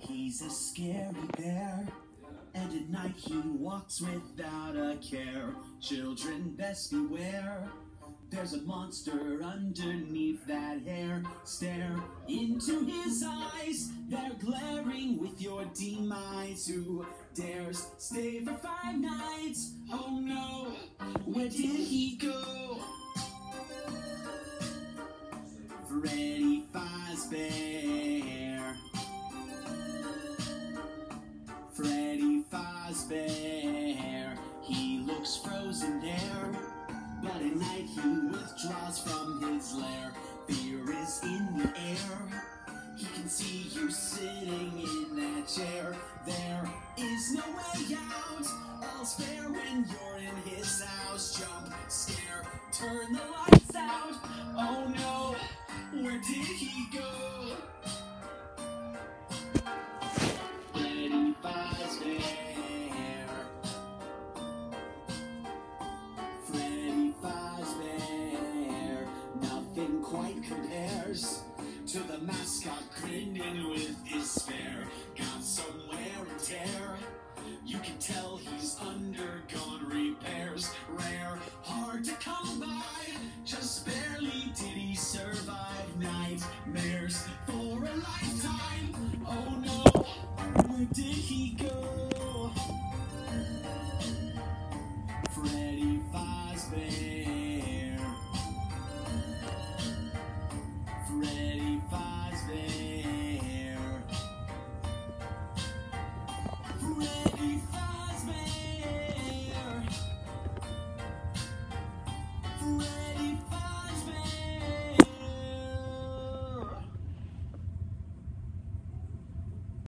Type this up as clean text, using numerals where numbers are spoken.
He's a scary bear, and at night he walks without a care. Children best beware, there's a monster underneath that hair. Stare into his eyes, they're glaring with your demise. Who dares stay for 5 nights? Oh no, where did he go? Freddy Fazbear. Freddy Fazbear. He looks frozen there, but at night he withdraws from his lair. Fear is in the air, he can see you sitting in that chair. There is no way out, all's fair when you're in his house. Jump, scare, turn the lights out. Oh no, where did he go? Freddy Fazbear. Freddy Fazbear. Nothing quite compares to the mascot grinning with despair. Got some wear and tear, you can tell he's undergone repairs. Rare, hard to come by, just barely did he survive. Nightmares for a lifetime. Oh no, where did he go? Freddy Fazbear. Freddy Fazbear. Freddy